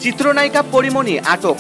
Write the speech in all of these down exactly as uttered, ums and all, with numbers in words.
চিত্রনায়িকা পরিমণি আটক।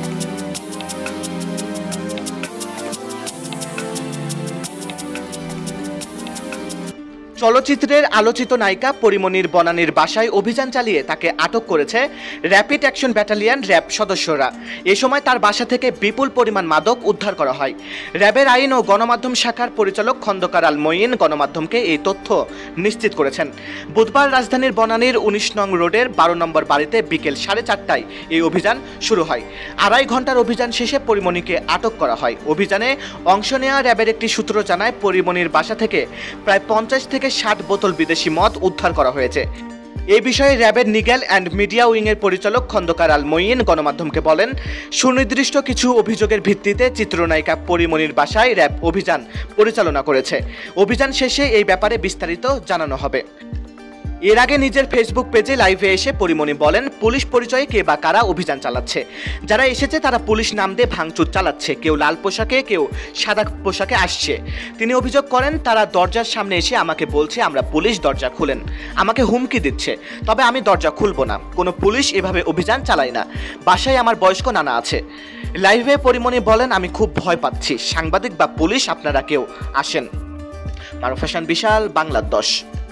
চলচ্চিত্রের আলোচিত নায়িকা পরিমণির বনানীর বাসায় অভিযান চালিয়ে তাকে আটক করেছে র্যাপিড অ্যাকশন ব্যাটালিয়ন র্যাব সদস্যরা। এ সময় তার বাসা থেকে বিপুল পরিমাণ মাদক উদ্ধার করা হয়। র্যাবের আইন ও গণমাধ্যম শাখার পরিচালক খন্দকার আল মঈন গণমাধ্যমকে এই তথ্য নিশ্চিত করেছেন। বুধবার রাজধানীর বনানীর উনিশ নং রোডের বারো নম্বর বাড়িতে বিকেল সাড়ে চারটায় এই অভিযান শুরু হয়। আড়াই ঘন্টার অভিযান শেষে পরিমণিকে আটক করা হয়। অভিযানে অংশ নেওয়া র্যাবের একটি সূত্র জানায়, পরিমণির বাসা থেকে প্রায় পঞ্চাশ থেকে ষাট বোতল বিদেশি মদ উদ্ধার করা হয়েছে। এই বিষয়ে র্যাবের লিগ্যাল অ্যান্ড মিডিয়া উইংয়ের পরিচালক খন্দকার আল মঈন গণমাধ্যমকে বলেন, সুনির্দিষ্ট কিছু অভিযোগের ভিত্তিতে চিত্রনায়িকা পরিমণির বাসায় র্যাব অভিযান পরিচালনা করেছে। অভিযান শেষে এই ব্যাপারে বিস্তারিত জানানো হবে। এর আগে নিজের ফেসবুক পেজে লাইভে এসে পরিমণি বলেন, পুলিশ পরিচয়ে কে বা কারা অভিযান চালাচ্ছে। যারা এসেছে তারা পুলিশ নাম দিয়ে ভাঙচুর চালাচ্ছে। কেউ লাল পোশাকে, কেউ সাদা পোশাকে আসছে। তিনি অভিযোগ করেন, তারা দরজার সামনে এসে আমাকে বলছে আমরা পুলিশ, দরজা খুলেন। আমাকে হুমকি দিচ্ছে, তবে আমি দরজা খুলব না। কোনো পুলিশ এভাবে অভিযান চালায় না। বাসায় আমার বয়স্ক নানা আছে। লাইভে পরিমণি বলেন, আমি খুব ভয় পাচ্ছি। সাংবাদিক বা পুলিশ আপনারা কেউ আসেন। মারুফ হাসান বিশাল, বাংলা দশ।